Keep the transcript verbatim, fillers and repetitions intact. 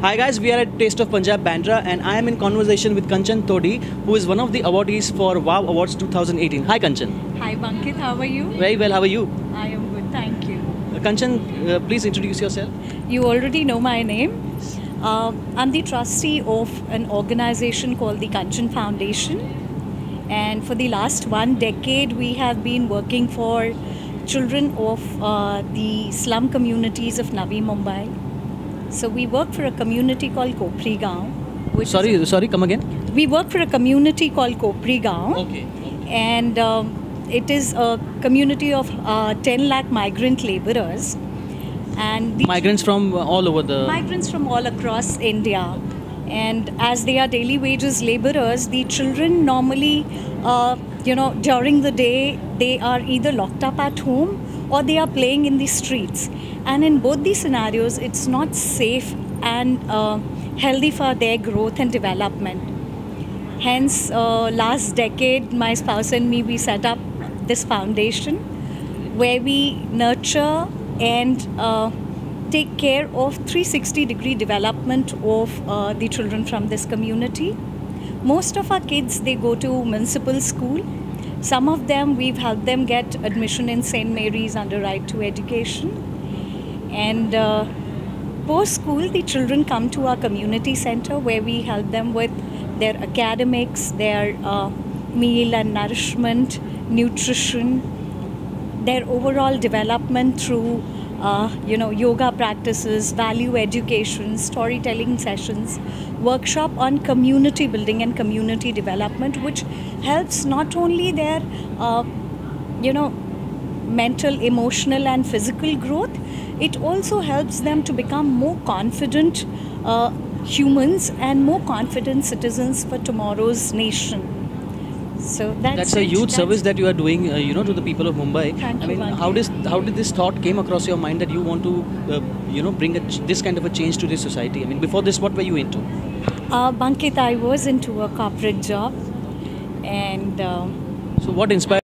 Hi guys, we are at Taste of Punjab Bandra and I am in conversation with Kanchan Todi, who is one of the awardees for WOW Awards twenty eighteen. Hi Kanchan. Hi Bankit, how are you? Very well, how are you? I am good, thank you. Uh, Kanchan, uh, please introduce yourself. You already know my name. Uh, I'm the trustee of an organization called the Kanchan Foundation, and for the last one decade we have been working for children of uh, the slum communities of Navi Mumbai. So we work for a community called Kopri Gaon. Which Sorry, is a, sorry, come again. we work for a community called Kopri Gaon. Okay. And um, it is a community of uh, ten lakh migrant laborers. And the Migrants from uh, all over the... migrants from all across India. And as they are daily wages laborers, the children normally, uh, you know, during the day, they are either locked up at home or they are playing in the streets. And in both these scenarios, it's not safe and uh, healthy for their growth and development. Hence, uh, last decade, my spouse and me, we set up this foundation where we nurture and uh, take care of three sixty degree development of uh, the children from this community. Most of our kids, they go to municipal school. Some of them, we've helped them get admission in Saint Mary's under Right to Education. And uh, post-school, the children come to our community center where we help them with their academics, their uh, meal and nourishment, nutrition, their overall development through uh, you know, yoga practices, value education, storytelling sessions, workshop on community building and community development, which helps not only their uh, you know, mental, emotional and physical growth, it also helps them to become more confident uh, humans and more confident citizens for tomorrow's nation. So that's, That's a it. huge That's service that you are doing, uh, you know, to the people of Mumbai. Thank I you, mean, Bankit. how does how did this thought came across your mind that you want to, uh, you know, bring a ch this kind of a change to this society? I mean, before this, what were you into? Uh, Bankit, I was into a corporate job, and um, So, what inspired?